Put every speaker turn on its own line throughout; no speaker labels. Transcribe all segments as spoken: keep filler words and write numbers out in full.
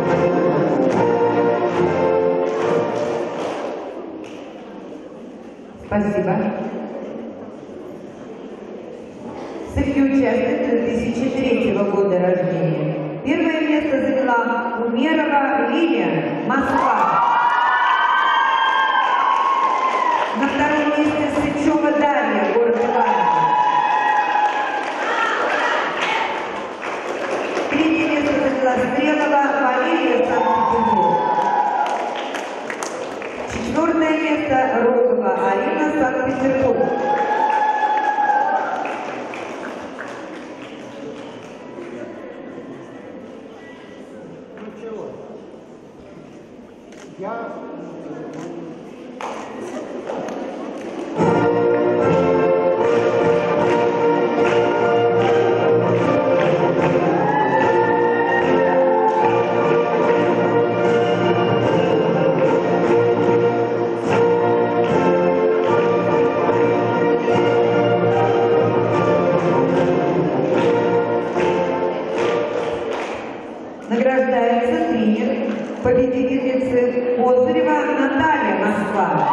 Спасибо. Среди участниц две тысячи третьего года рождения первое место заняла Умерова Лилия, Москва. На втором месте Сычева Дарья, город Иваново. Третье место заняла Стрелова Валерия, Санкт-Петербург. Четвертое место Рогова Арина, Санкт-Петербург.
Я...
Награждается тренер победительницы Козырева Наталья, Москва.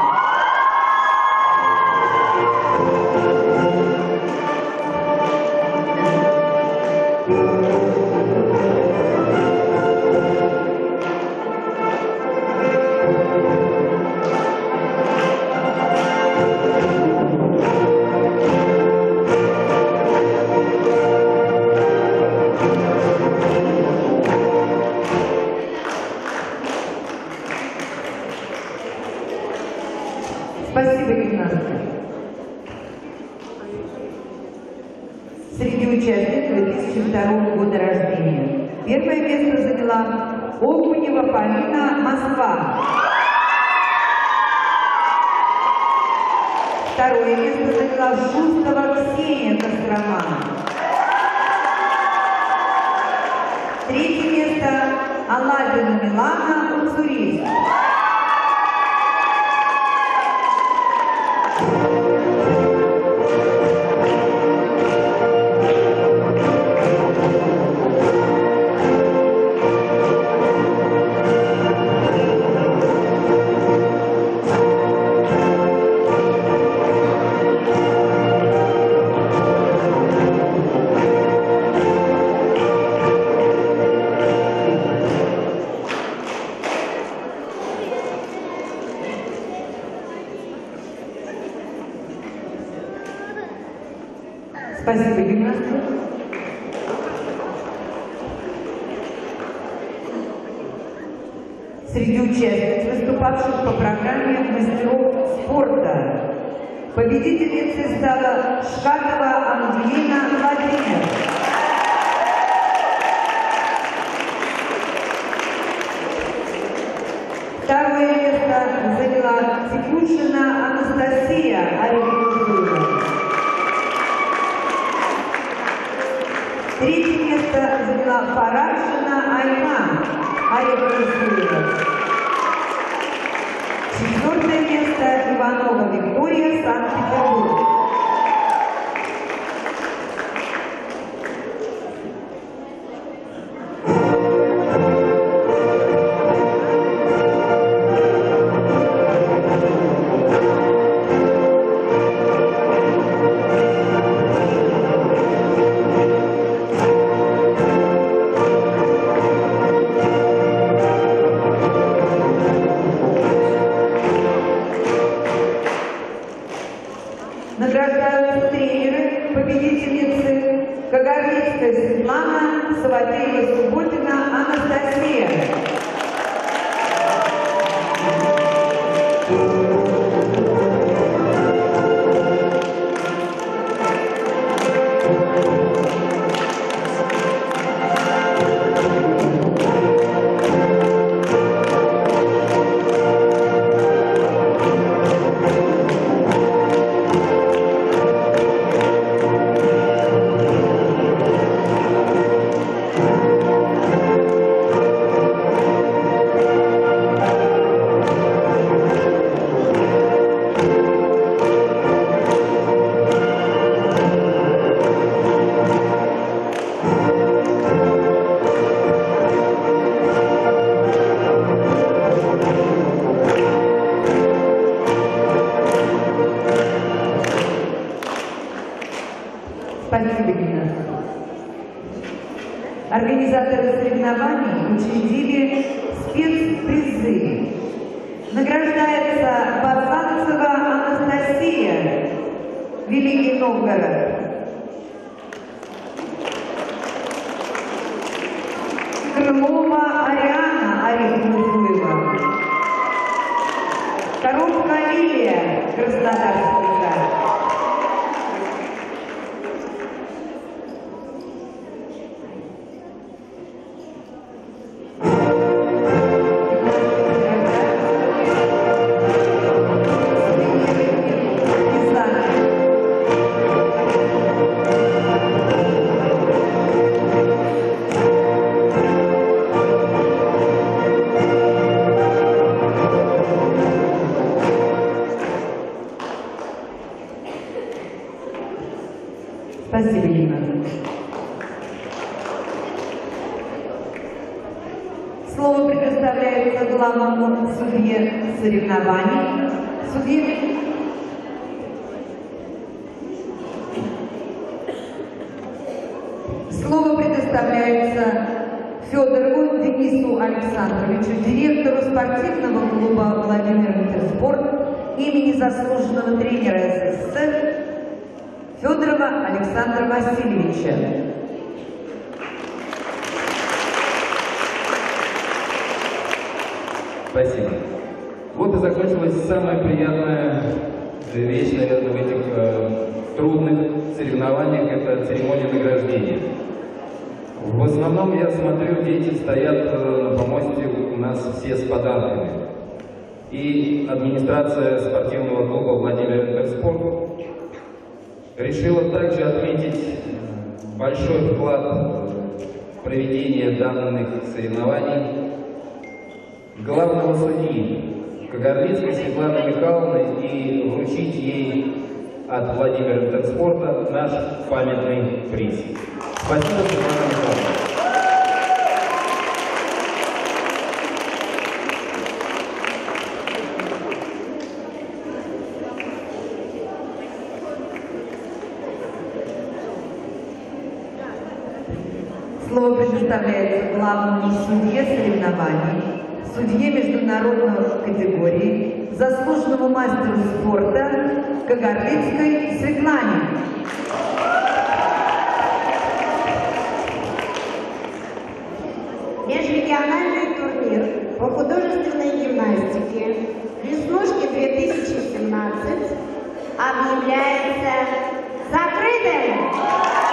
Спасибо, гимнастка. Среди участниц две тысячи второго года рождения первое место заняла Окунева Полина, Москва. Второе место заняла Шустова Ксения, Кострома. Третье место Аладина Милана, Уссурийск. Спасибо, гимнастка. Среди участниц, выступавших по программе мастеров спорта, победительницей стала Шкатова Ангелина Владимировна. Второе место заняла Текушина Анастасия, Оренбург. Третье место заняла Фарашина Айна, Оренбург. Четвертое место Иванова Виктория, Санкт-Петербург. Награждаются тренеры, победительницы Кагарлицкая Светлана, Саватеева Субботина Анастасия.
Thank you.
Организаторы соревнований учредили спецпризы. Награждается Базанцева Анастасия, Великий Новгород. Крылова Ариана, Орехово-Зуева. Коробка Лилия, Краснодарский край. Спасибо, Лина. Слово предоставляется главному судье соревнований. Судье. Слово предоставляется Федорову Денису Александровичу, директору спортивного клуба «Владимир Интерспорт» имени заслуженного тренера СССР Федорова Александра Васильевича.
Спасибо. Вот и закончилась самая приятная вещь, наверное, в этих э, трудных соревнованиях, это церемония награждения. В основном, я смотрю, дети стоят э, на помосте у нас все с подарками. И администрация спортивного клуба «Владимир Интерспорт» решила также отметить большой вклад в проведение данных соревнований главного судьи Кагарлицкой Светланы Михайловны и вручить ей от Владимира Интерспорта наш памятный приз. Спасибо, Светлана Михайловна.
Слово предоставляется главному судье соревнований, судье международной категории, заслуженному мастеру спорта Кагарлицкой Светлане.
Межрегиональный турнир по художественной гимнастике «Веснушки две тысячи семнадцать» объявляется закрытым.